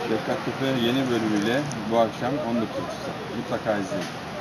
Şefkat Tepe yeni bölümüyle bu akşam 19.30'da. Mutlaka izleyin.